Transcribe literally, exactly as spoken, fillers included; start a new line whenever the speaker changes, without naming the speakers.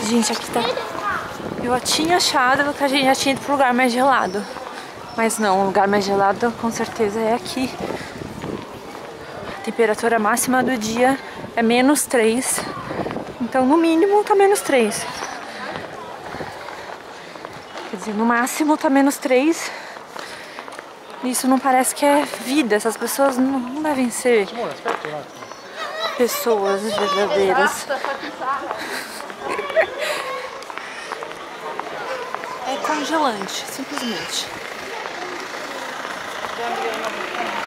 gente, aqui tá... Eu tinha achado que a gente já tinha ido pro lugar mais gelado. Mas não, o lugar mais gelado com certeza é aqui. A temperatura máxima do dia é menos três. Então no mínimo tá menos três. Quer dizer, no máximo tá menos três. Isso não parece que é vida. Essas pessoas não, não devem ser pessoas verdadeiras. É congelante, simplesmente.